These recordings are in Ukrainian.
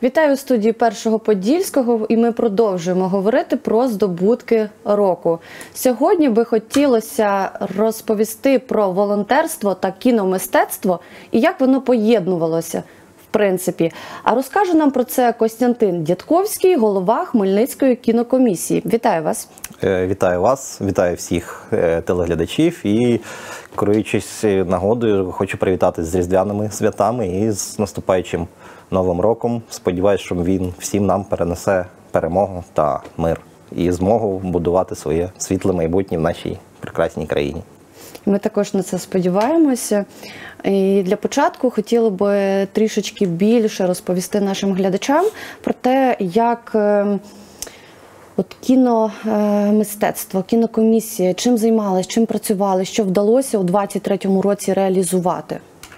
Вітаю у студії Першого Подільського, і ми продовжуємо говорити про здобутки року. Сьогодні би хотілося розповісти про волонтерство та кіномистецтво і як воно поєднувалося, в принципі. А розкаже нам про це Костянтин Дядковський, голова Хмельницької кінокомісії. Вітаю вас. Вітаю вас, вітаю всіх телеглядачів і, керуючись нагодою, хочу привітати з Різдвяними святами і з наступаючим Новим роком. Сподіваюсь, що він всім нам перенесе перемогу та мир і змогу будувати своє світле майбутнє в нашій прекрасній країні. Ми також на це сподіваємося. І для початку хотіли би трішечки більше розповісти нашим глядачам про те, як кіномистецтво, кінокомісія, чим займалась, чим працювали, що вдалося у 2023 році реалізувати?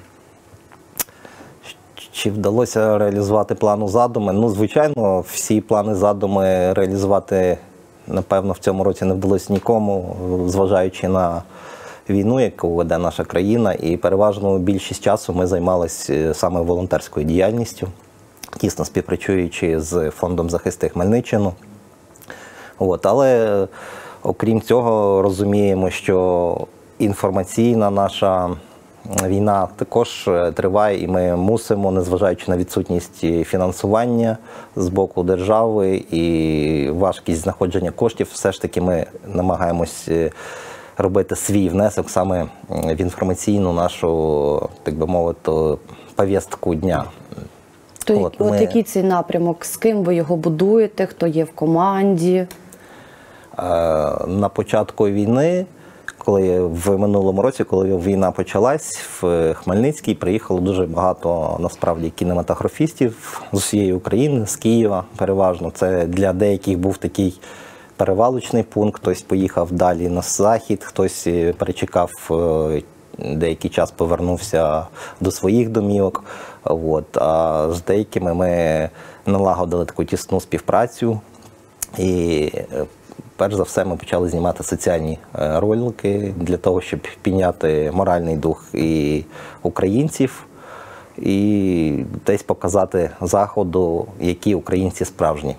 Чи вдалося реалізувати плану задуми? Ну, звичайно, всі плани задуми реалізувати, напевно, в цьому році не вдалося нікому, зважаючи на війну, яку веде наша країна. І переважно більшість часу ми займалися саме волонтерською діяльністю, тісно співпрацюючи з Фондом захисту Хмельниччину. Але, окрім цього, розуміємо, що інформаційна наша війна також триває, і ми мусимо, незважаючи на відсутність фінансування з боку держави і важкість знаходження коштів, все ж таки ми намагаємось робити свій внесок саме в інформаційну нашу, так би мовити, повістку дня. Який цей напрямок? З ким ви його будуєте? Хто є в команді? На початку війни, в минулому році, коли війна почалась, в Хмельницький приїхало дуже багато, насправді, кінематографістів з усієї України, з Києва переважно. Це для деяких був такий перевалочний пункт, хтось поїхав далі на захід, хтось перечекав деякий час, повернувся до своїх домівок. А з деякими ми налагодили таку тісну співпрацю. І перш за все ми почали знімати соціальні ролики для того, щоб підняти моральний дух і українців, і десь показати Заходу, які українці справжні.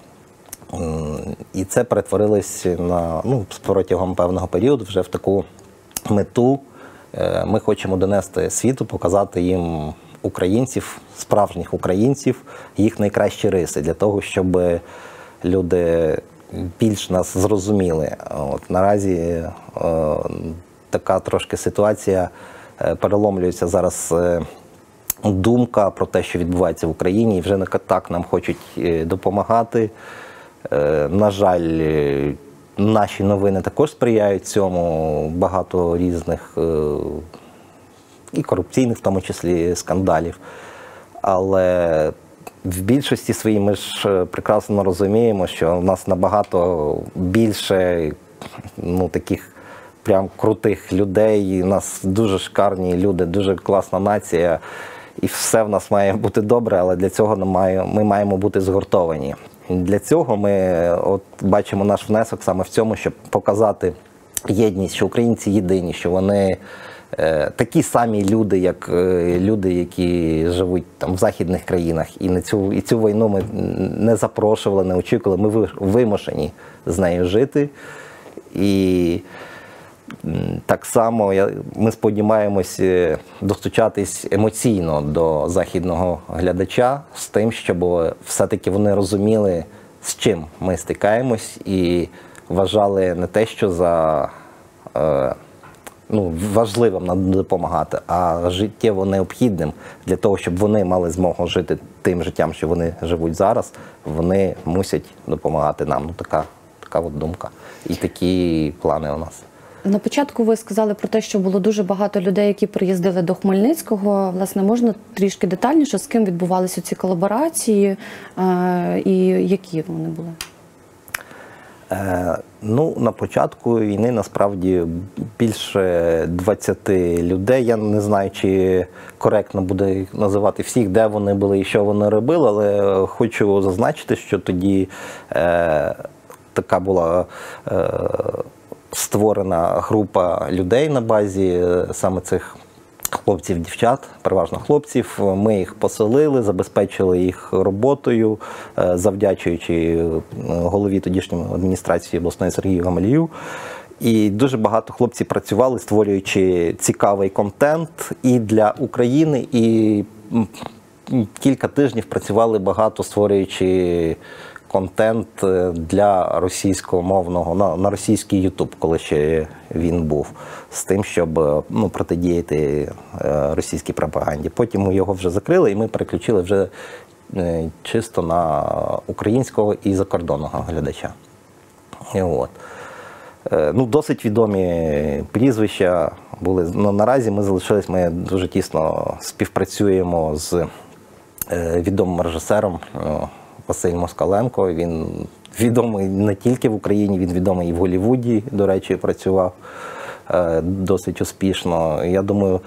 І це перетворилось протягом певного періоду вже в таку мету. Ми хочемо донести світу, показати їм українців, справжніх українців, їх найкращі риси, для того, щоб люди більш нас зрозуміли. Наразі така трошки ситуація, переломлюється зараз думка про те, що відбувається в Україні, і вже не так нам хочуть допомагати. На жаль, наші новини також сприяють цьому, багато різних і корупційних, в тому числі, скандалів. Але в більшості своїй ми ж прекрасно розуміємо, що в нас набагато більше таких прям крутих людей, у нас дуже шикарні люди, дуже класна нація, і все в нас має бути добре, але для цього ми маємо бути згуртовані. Для цього ми бачимо наш внесок саме в цьому, щоб показати єдність, що українці єдині, що вони такі самі люди, як люди, які живуть там в західних країнах. І цю війну ми не запрошували, не очікували, ми вимушені з нею жити. І так само ми сподіваємося достучатись емоційно до західного глядача з тим, щоб все-таки вони розуміли, з чим ми стикаємось, і вважали не те, що за важливим нам допомагати, а життєво необхідним для того, щоб вони мали змогу жити тим життям, що вони живуть зараз, вони мусять допомагати нам. Така думка. І такі плани у нас. На початку ви сказали про те, що було дуже багато людей, які приїздили до Хмельницького. Власне, можна трішки детальніше, з ким відбувалися ці колаборації і які вони були? На початку війни, насправді, більше 20 людей. Я не знаю, чи коректно буде називати всіх, де вони були і що вони робили, але хочу зазначити, що тоді така була створена група людей на базі саме цих хлопців, дівчат, переважно хлопців. Ми їх поселили, забезпечили їх роботою, завдячуючи голові тодішньої адміністрації обласної Сергію Гамалію. І дуже багато хлопців працювали, створюючи цікавий контент і для України, і кілька тижнів працювали багато, створюючи контент для російськомовного, на російський YouTube, коли ще він був, з тим, щоб протидіяти російській пропаганді. Потім ми його вже закрили, і ми переключили вже чисто на українського і закордонного глядача. І от. Досить відомі прізвища були. Наразі ми залишились, ми дуже тісно співпрацюємо з відомим режисером Василем Москаленко. Він відомий не тільки в Україні, він відомий і в Голлівуді, до речі, працював досить успішно. Я думаю,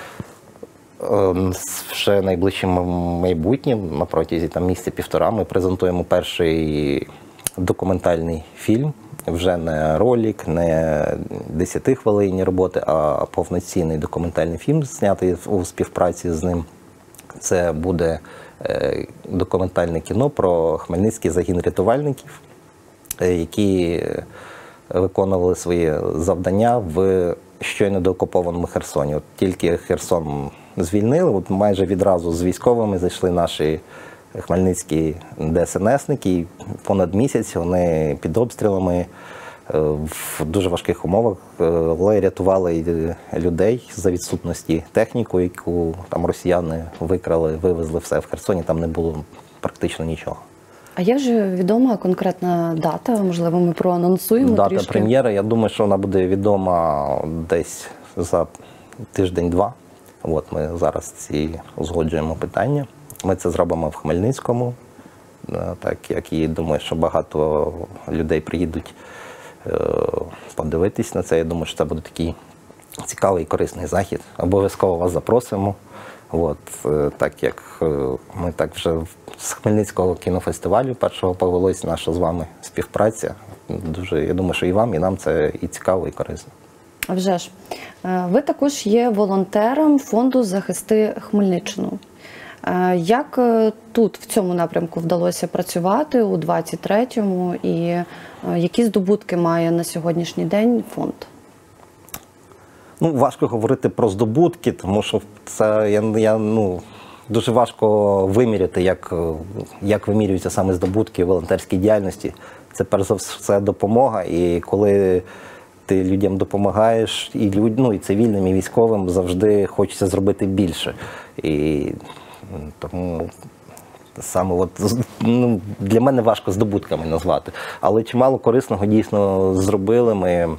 ще найближчим майбутнім, на протязі місяця-півтора, ми презентуємо перший документальний фільм. Вже не ролик, не 10-хвилинні роботи, а повноцінний документальний фільм, знятий у співпраці з ним. Це буде документальне кіно про Хмельницький загін рятувальників, які виконували свої завдання в щойно деокупованому Херсоні. От тільки Херсон звільнили, от майже відразу з військовими зайшли наші хмельницькі ДСНСники, і понад місяць вони під обстрілами в дуже важких умовах, але рятували людей за відсутності техніки, яку там росіяни викрали, вивезли все в Херсоні, там не було практично нічого. А є вже відома конкретна дата? Можливо, ми проанонсуємо Дата трішки? прем'єри, я думаю, що вона буде відома десь за тиждень-два. От ми зараз ці узгоджуємо питання. Ми це зробимо в Хмельницькому, так як і думаю, що багато людей приїдуть подивитись на це. Я думаю, що це буде такий цікавий і корисний захід. Обов'язково вас запросимо. От, так як ми так вже з Хмельницького кінофестивалю першого повелась наша з вами співпраця. Дуже, я думаю, що і вам, і нам це і цікаво, і корисно. А вже ж. Ви також є волонтером фонду «Захисти Хмельниччину». Як тут, в цьому напрямку, вдалося працювати у 23-му і які здобутки має на сьогоднішній день фонд? Важко говорити про здобутки, тому що це дуже важко виміряти, як вимірюються саме здобутки в волонтерській діяльності. Це перш за все допомога, і коли ти людям допомагаєш, і цивільним, і військовим, завжди хочеться зробити більше. І тому саме для мене важко здобутками назвати. Але чимало корисного дійсно зробили. Ми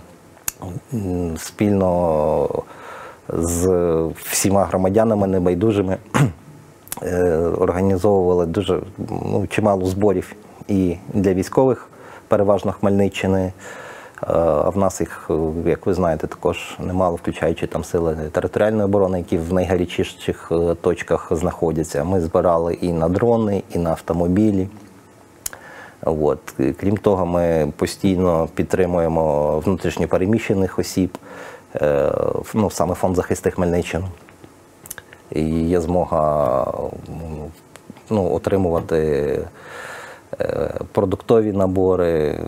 спільно з всіма громадянами небайдужими організовували дуже чимало зборів і для військових, переважно Хмельниччини. А в нас їх, як ви знаєте, також немало, включаючи там сили територіальної оборони, які в найгарячіших точках знаходяться. Ми збирали і на дрони, і на автомобілі. От. Крім того, ми постійно підтримуємо внутрішньо переміщених осіб, саме фонд «Захисти Хмельниччину». І є змога отримувати продуктові набори,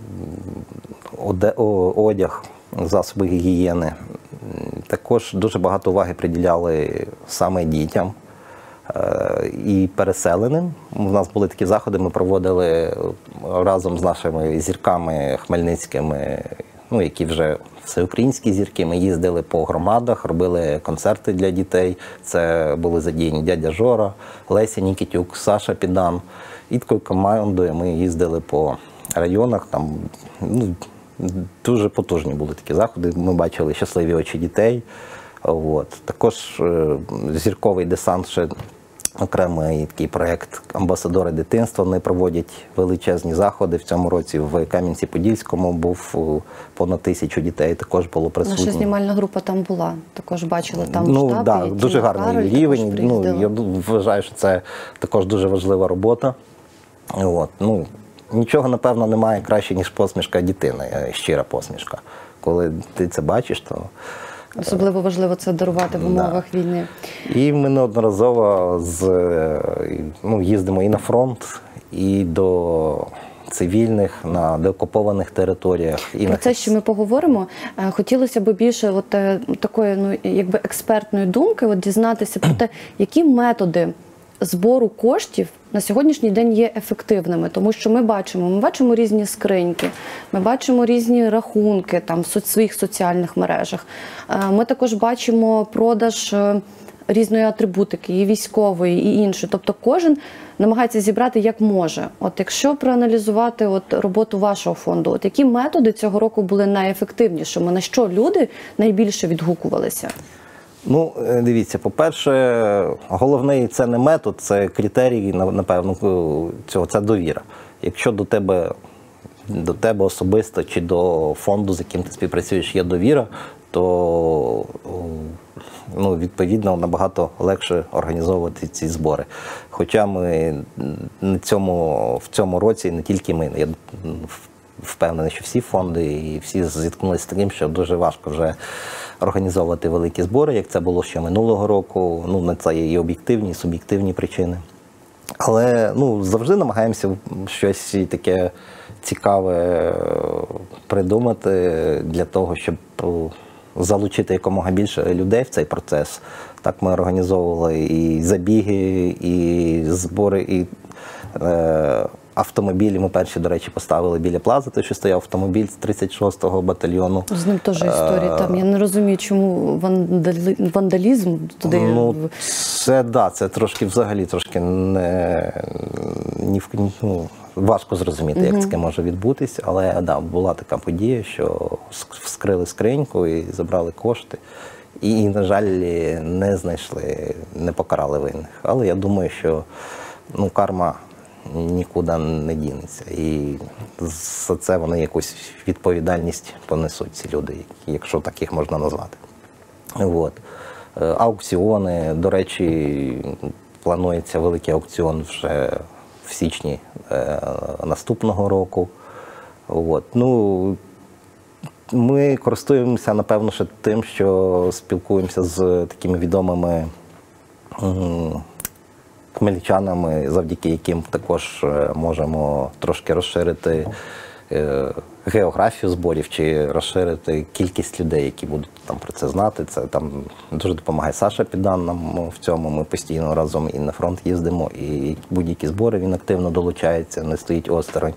одяг, засоби гігієни. Також дуже багато уваги приділяли саме дітям і переселеним. У нас були такі заходи, ми проводили разом з нашими зірками хмельницькими, які вже всеукраїнські зірки. Ми їздили по громадах, робили концерти для дітей. Це були задіяні дядя Жора, Леся Нікітюк, Саша Підан. І такою командою ми їздили по районах. Там дуже потужні були такі заходи. Ми бачили щасливі очі дітей. От. Також зірковий десант, ще окремий такий проєкт «Амбасадори дитинства». Вони проводять величезні заходи. В цьому році в Кам'янці-Подільському був понад 1000 дітей, також було присутні. Наша знімальна група там була, також бачили там штаб. Так, дуже гарний рівень. Я вважаю, що це також дуже важлива робота. От. Нічого, напевно, немає краще, ніж посмішка дитини, щира посмішка. Коли ти це бачиш, то Особливо важливо це дарувати в умовах війни. І ми неодноразово їздимо і на фронт, і до цивільних, на деокупованих територіях. І Про це ще ми поговоримо. Хотілося б більше такої експертної думки, дізнатися про те, які методи збору коштів на сьогоднішній день є ефективними, тому що ми бачимо різні скриньки, ми бачимо різні рахунки там в своїх соціальних мережах. Ми також бачимо продаж різної атрибутики, і військової, і іншої. Тобто кожен намагається зібрати як може. Якщо проаналізувати роботу вашого фонду, які методи цього року були найефективнішими, на що люди найбільше відгукувалися? Дивіться, по-перше, головний це не метод, це критерій, напевно, це довіра. Якщо до тебе особисто чи до фонду, з яким ти співпрацюєш, є довіра, то відповідно набагато легше організовувати ці збори. Хоча ми в цьому році, не тільки ми, я впевнений, що всі фонди і всі зіткнулися з таким, що дуже важко вже організовувати великі збори, як це було ще минулого року. На це є і об'єктивні, і суб'єктивні причини. Але завжди намагаємося щось таке цікаве придумати для того, щоб залучити якомога більше людей в цей процес. Так ми організовували і забіги, і збори, і автомобілі. Ми перші, до речі, поставили біля Плази, той, що стояв автомобіль з 36-го батальйону. З ним теж історія там. Я не розумію, чому вандалізм туди... Це трошки взагалі важко зрозуміти, як таке може відбутися. Але була така подія, що вскрили скриньку і забрали кошти. І, на жаль, не знайшли, не покарали винних. Але я думаю, що карма нікуди не дінеться. І за це вони якусь відповідальність понесуть, ці люди, якщо так їх можна назвати. Аукціони, до речі, планується великий аукціон вже в січні наступного року. Ми користуємося, напевно, ще тим, що спілкуємося з такими відомими хмельничанами, завдяки яким також можемо трошки розширити географію зборів чи розширити кількість людей, які будуть про це знати. Це там дуже допомагає Саша Піддан нам в цьому. Ми постійно разом і на фронт їздимо, і будь-які збори він активно долучається, не стоїть осторонь.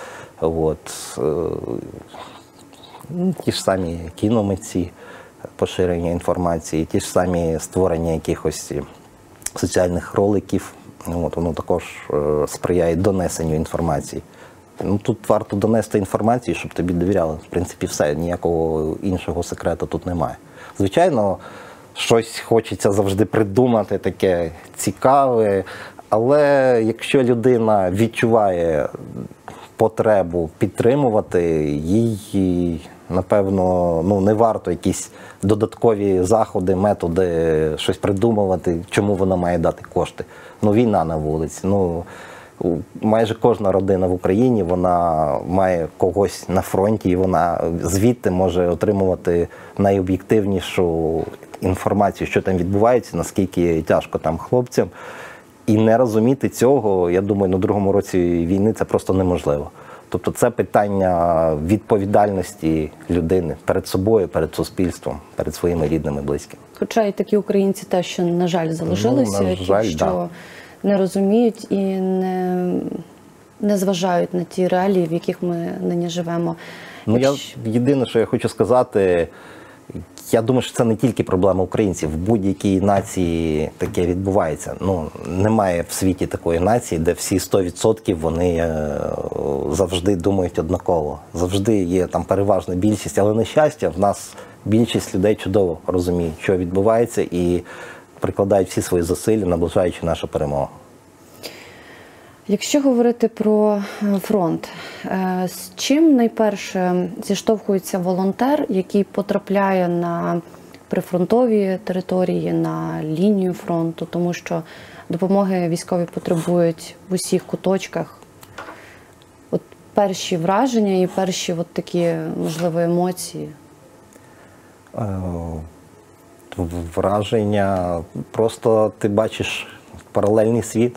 Ті ж самі кіномитці, поширення інформації, ті ж самі створення якихось соціальних роликів. Воно також сприяє донесенню інформації. Тут варто донести інформацію, щоб тобі довіряли. В принципі, все, ніякого іншого секрету тут немає. Звичайно, щось хочеться завжди придумати таке цікаве, але якщо людина відчуває потребу підтримувати, їй, напевно, не варто якісь додаткові заходи, методи, щось придумувати, чому вона має дати кошти. Війна на вулиці. Майже кожна родина в Україні, вона має когось на фронті, і вона звідти може отримувати найоб'єктивнішу інформацію, що там відбувається, наскільки тяжко там хлопцям. І не розуміти цього, я думаю, на другому році війни це просто неможливо. Тобто це питання відповідальності людини перед собою, перед суспільством, перед своїми рідними, близькими. Хоча і такі українці теж, що, на жаль, залишилися, що не розуміють і не зважають на ті реалії, в яких ми нині живемо. Єдине, що я хочу сказати, я думаю, що це не тільки проблема українців. В будь-якій нації таке відбувається. Немає в світі такої нації, де всі 100% вони завжди думають однаково. Завжди є там переважна більшість, але, на щастя, в нас більшість людей чудово розуміють, що відбувається, і прикладають всі свої зусилля, наближаючи нашу перемогу. Якщо говорити про фронт, з чим найперше зіштовхується волонтер, який потрапляє на прифронтові території, на лінію фронту, тому що допомоги військові потребують в усіх куточках? Перші враження і перші такі, можливо, емоції? Враження, просто ти бачиш паралельний світ,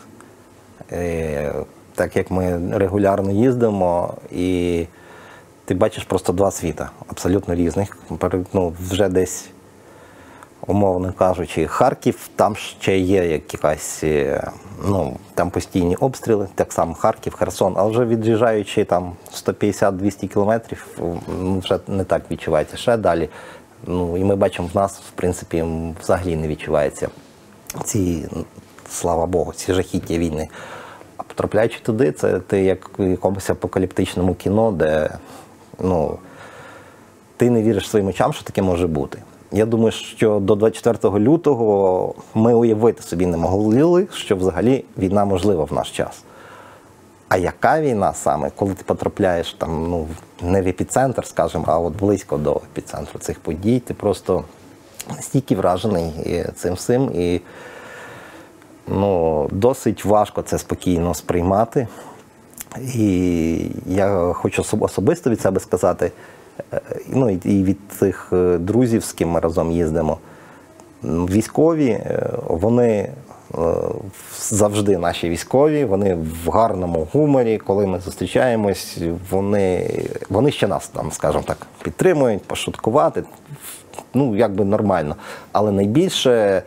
так як ми регулярно їздимо, і ти бачиш просто два світа, абсолютно різних. Ну, вже десь, умовно кажучи, Харків, там ще є якась, ну, там постійні обстріли, так само Харків, Херсон, а вже від'їжджаючи там 150-200 кілометрів, вже не так відчувається, ще далі. Ну, і ми бачимо, в нас, в принципі, взагалі не відчувається ці, слава Богу, ці жахіття війни. А потрапляючи туди, це ти як в якомусь апокаліптичному кіно, де, ну, ти не віриш своїм очам, що таке може бути. Я думаю, що до 24 лютого ми уявити собі не могли, що взагалі війна можлива в наш час. А яка війна саме, коли ти потрапляєш там, ну, не в епіцентр, скажімо, а от близько до епіцентру цих подій, ти просто настільки вражений цим всім, і, ну, досить важко це спокійно сприймати. І я хочу особисто від себе сказати, ну, і від тих друзів, з ким ми разом їздимо, військові, вони завжди наші військові, вони в гарному гуморі, коли ми зустрічаємось, вони ще нас там, скажімо так, підтримують, пошуткувати, ну, якби нормально. Але найбільше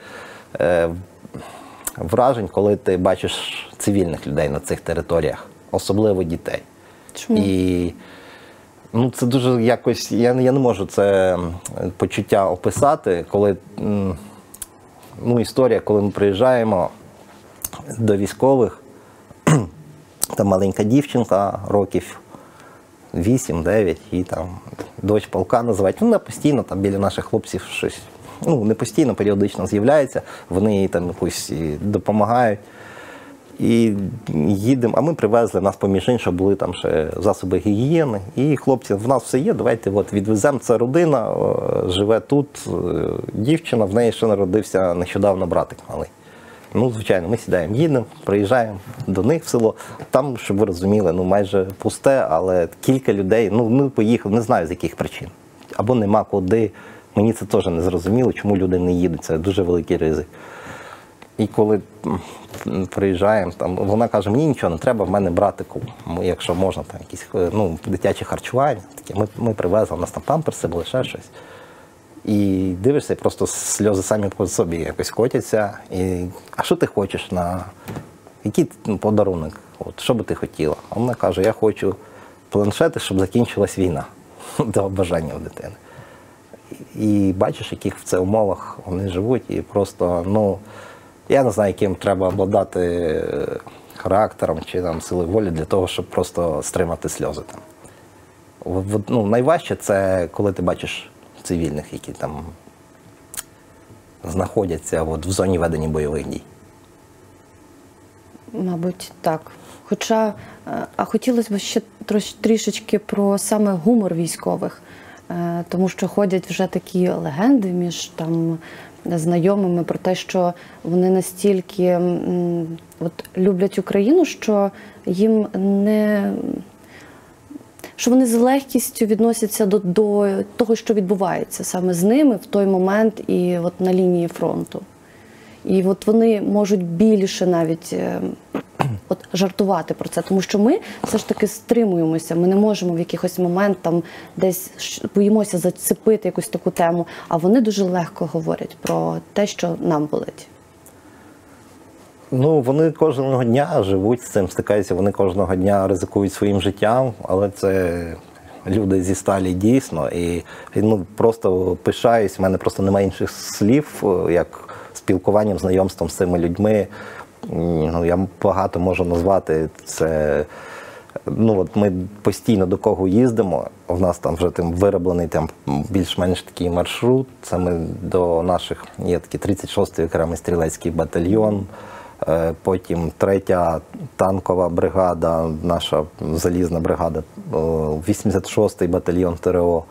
вражень, коли ти бачиш цивільних людей на цих територіях, особливо дітей. Чому? І, ну, це дуже якось, я не можу це почуття описати, коли, ну, історія, коли ми приїжджаємо до військових, там маленька дівчинка, років 8-9, і там дочь полка називають, вона постійно там біля наших хлопців щось, ну, не постійно, періодично з'являється, вони їй там якусь допомагають. І їдемо, а ми привезли, нас поміж іншого були там ще засоби гігієни, і хлопці, в нас все є, давайте от відвеземо, це родина, живе тут, дівчина, в неї ще народився нещодавно братик малий. Ну, звичайно, ми сідаємо, їдемо, приїжджаємо до них в село, там, щоб ви розуміли, ну, майже пусте, але кілька людей, ну, ми поїхали, не знаю з яких причин, або нема куди, мені це теж не зрозуміло, чому люди не їдуть, це дуже великий ризик. І коли приїжджаємо, там, вона каже, мені нічого не треба, в мене братику, якщо можна, там якісь, ну, дитячі харчування, такі, ми привезли, у нас там памперси були, ще щось. І дивишся, і просто сльози самі по собі якось котяться. І, а що ти хочеш на який подарунок? От, що би ти хотіла? А вона каже, я хочу планшети, щоб закінчилась війна. До бажання у дитини. І бачиш, яких в цих умовах вони живуть, і просто, ну, я не знаю, яким треба обладати характером чи там силою волі для того, щоб просто стримати сльози там. Ну, найважче це, коли ти бачиш цивільних, які там знаходяться от в зоні ведення бойових дій. Мабуть, так. Хоча, а хотілося б ще трішечки про саме гумор військових, тому що ходять вже такі легенди між там знайомими про те, що вони настільки от, люблять Україну, що їм не... що вони з легкістю відносяться до того, що відбувається саме з ними в той момент і от на лінії фронту. І от вони можуть більше навіть от жартувати про це, тому що ми все ж таки стримуємося, ми не можемо в якийсь момент там десь боїмося зацепити якусь таку тему, а вони дуже легко говорять про те, що нам болить. Ну, вони кожного дня живуть з цим, стикаються, вони кожного дня ризикують своїм життям, але це люди зі сталі дійсно. І, ну, просто пишаюсь, в мене просто немає інших слів, як спілкуванням, знайомством з цими людьми. Ну, я багато можу назвати це. Ну, от ми постійно до кого їздимо, у нас там вже там вироблений там більш-менш такий маршрут. Це ми до наших, є такий 36-й окремий стрілецький батальйон, потім 3-я танкова бригада, наша залізна бригада, 86-й батальйон ТРО,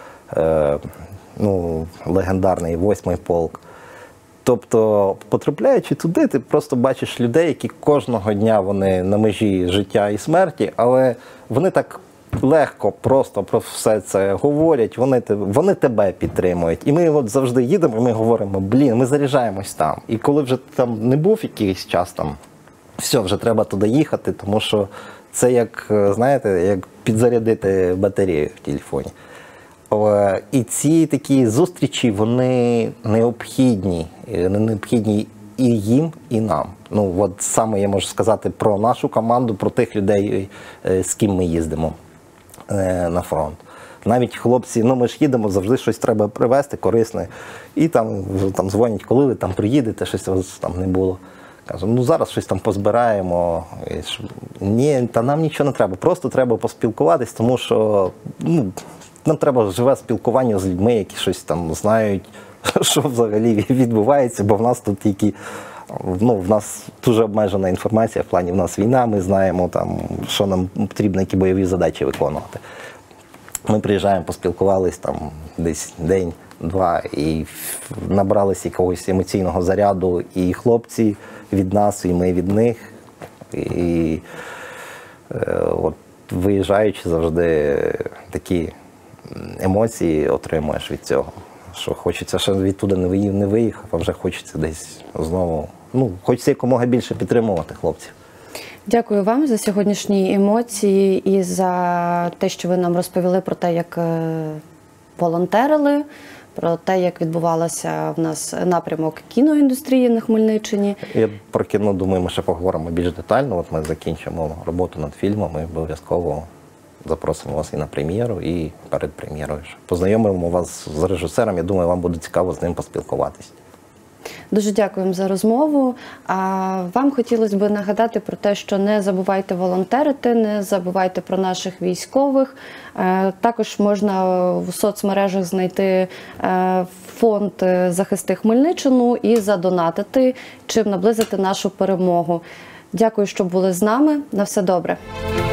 ну, легендарний 8-й полк. Тобто, потрапляючи туди, ти просто бачиш людей, які кожного дня вони на межі життя і смерті, але вони так легко просто про все це говорять, вони тебе підтримують. І ми от завжди їдемо, і ми говоримо, ми заряджаємось там. І коли вже там не був якийсь час там, все, вже треба туди їхати, тому що це як, знаєте, як підзарядити батарею в телефоні. І ці такі зустрічі, вони необхідні і їм, і нам. Ну, от саме я можу сказати про нашу команду, про тих людей, з ким ми їздимо на фронт. Навіть хлопці, ми ж їдемо, завжди щось треба привезти корисне. І там дзвонять, коли ви там приїдете, щось у вас там не було. Кажу, зараз щось там позбираємо. Ні, нам нічого не треба, просто треба поспілкуватись, тому що нам треба живе спілкування з людьми, які щось там знають, що взагалі відбувається, бо в нас тут тільки, в нас дуже обмежена інформація, в плані в нас війна, ми знаємо, там, що нам потрібно, які бойові задачі виконувати. Ми приїжджаємо, поспілкувались там десь день-два і набралися якогось емоційного заряду, і хлопці від нас, і ми від них. І от виїжджаючи, завжди такі емоції отримуєш від цього, що хочеться ще відтуди не виїхав, а вже хочеться десь знову, хочеться якомога більше підтримувати хлопців. Дякую вам за сьогоднішні емоції і за те, що ви нам розповіли про те, як волонтерили, про те, як відбувалося в нас напрямок кіноіндустрії на Хмельниччині. Я про кіно, думаю, ми ще поговоримо більш детально. От ми закінчимо роботу над фільмом, ми обов'язково запросимо вас і на прем'єру, і перед прем'єрою. Познайомимо вас з режисером, я думаю, вам буде цікаво з ним поспілкуватись. Дуже дякуємо за розмову. Вам хотілося б нагадати про те, що не забувайте волонтерити, не забувайте про наших військових. Також можна в соцмережах знайти фонд «Захисти Хмельниччину» і задонатити, чим наблизити нашу перемогу. Дякую, що були з нами. На все добре.